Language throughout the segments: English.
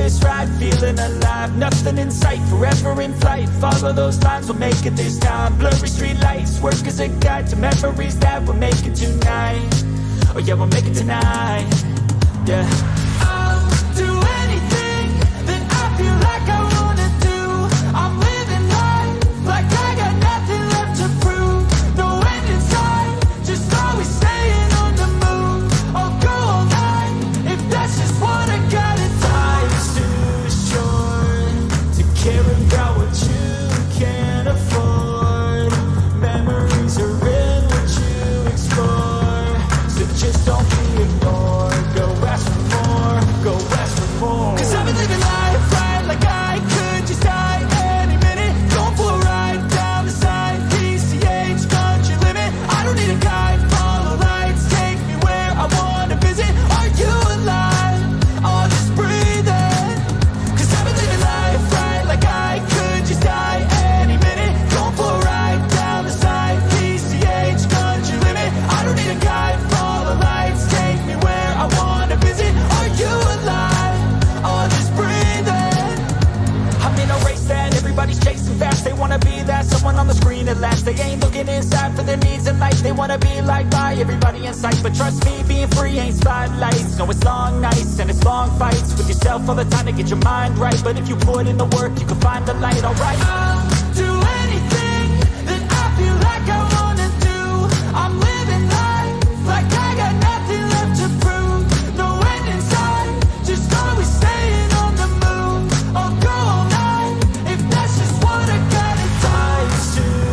this ride, feeling alive. Nothing in sight, forever in flight. Follow those lines, we'll make it this time. Blurry street lights, work as a guide to memories that we're making tonight. Oh yeah, we'll make it tonight. Yeah. I'll do anything that I feel like I wanna do. I'm living life like I got nothing left to prove. No end in sight, just always staying on the move. I'll go all night if that's just what I gotta do. Life's too short to care about what you can't afford. Memories are in what you explore, so just don't be ignored. Go ask for more, go ask for more. 'Cause I've been living life right like I could just die any minute. Going for a ride down the side, PCH, country limit. I don't need a guide, follow lights, take me where I wanna visit. Are you alive? I'll just breathe in. 'Cause I've been living life right like I could just die any minute. Going for a ride down the side, PCH, country limit. I don't need a guide, follow lights, take me where I wanna visit. Are you alive? I'll just breathe in. I'm in a race that everybody's chasing fast. They wanna be that someone on the screen at last. They ain't looking inside for their needs in life. They wanna be liked by everybody in sight. But trust me, being free ain't spotlights. No, it's long nights and it's long fights with yourself all the time to get your mind right. But if you put in the work, you can find the light, alright? I'll do anything that I feel like I wanna do. I'm living life like I got nothing left to prove. No end in sight, just always staying on the move. I'll go all night if that's just what I gotta do. Life's too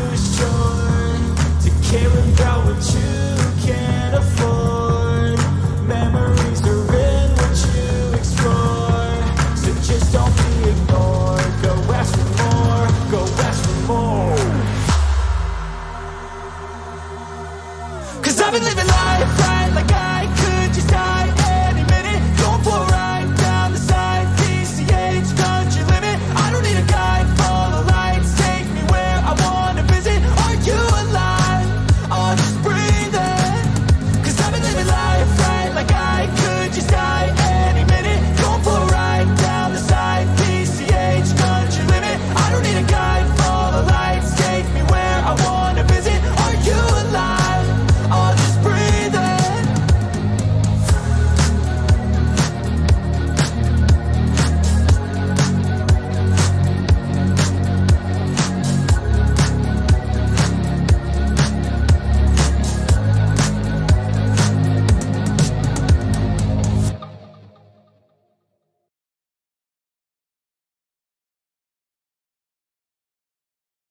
short to care about what you can't afford. Memories are in what you explore, so just don't be ignored. Go ask for more, go ask for more. 'Cause I've been living life right